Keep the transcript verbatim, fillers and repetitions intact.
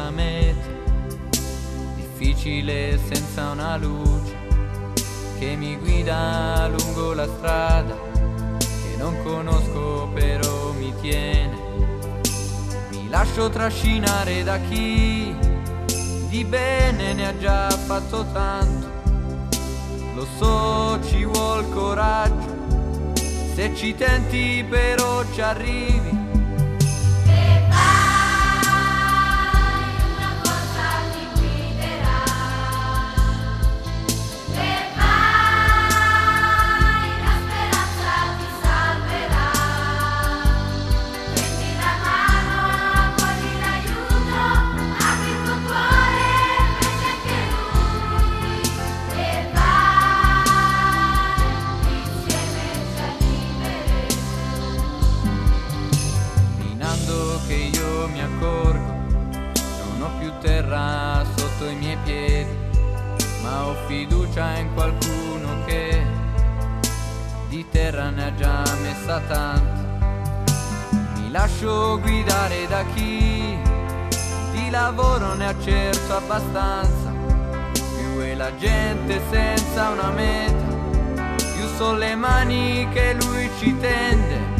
la meta, difficile senza una luce che mi guida lungo la strada, che non conosco però mi tiene. Mi lascio trascinare da chi di bene ne ha già fatto tanto. Lo so, ci vuol coraggio, se ci tenti però ci arrivi. Che io mi accorgo, non ho più terra sotto i miei piedi, ma ho fiducia in qualcuno che di terra ne ha già messa tanta. Mi lascio guidare da chi di lavoro ne ha certo abbastanza. Più è la gente senza una meta, più sono le mani che lui ci tende.